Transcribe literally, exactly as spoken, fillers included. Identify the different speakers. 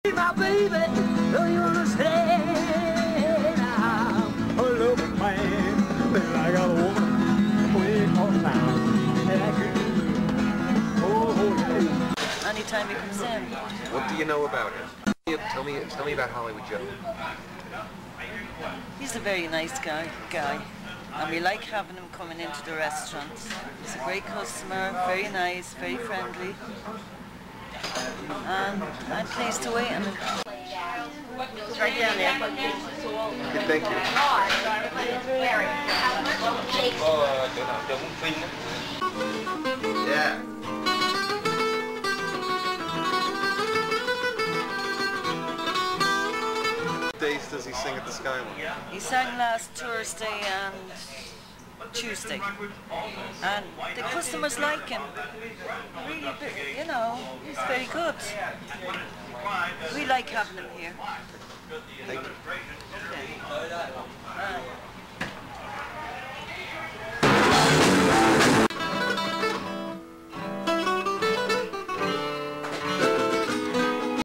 Speaker 1: My baby, don't you understand? I'm a loving man, but I got a woman way across town, and I couldn't lose. Oh, yeah.
Speaker 2: Anytime he comes in.
Speaker 3: What do you know about him? Tell me, tell me about Hollywood Joe.
Speaker 2: He's a very nice guy, guy, and we like having him coming into the restaurant. He's a great customer, very nice, very friendly, and I'm pleased to wait on him. It's right down there.
Speaker 3: Okay, thank you. Yeah. What days does he sing at the Skyline?
Speaker 2: He sang last Thursday and Tuesday, and the customers like him. Really, you know, he's very good. We like having him here.
Speaker 3: Thank you.